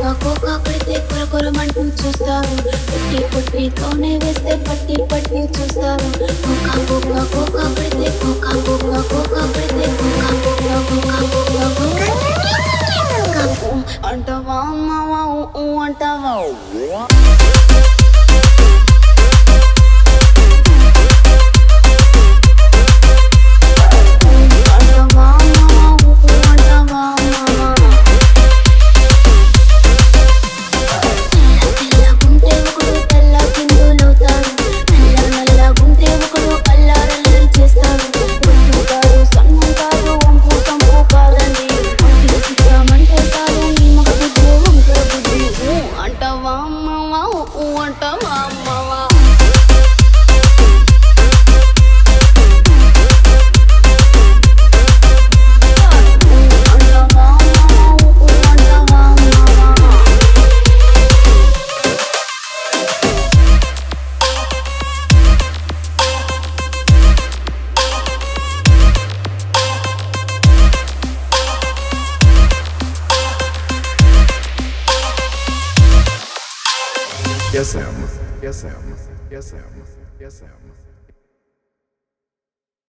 Cocoa పడితే కొరకొరమంటూ చూస్తారు. పుట్టితోనే వేస్తే పట్టి పట్టి చూస్తారు. కోకా పడితే కోకా పడితే కోకా అంటావా అమ్మావా అంటావా. Yes, Em. Yes, Em. Yes, Em. Yes, Em.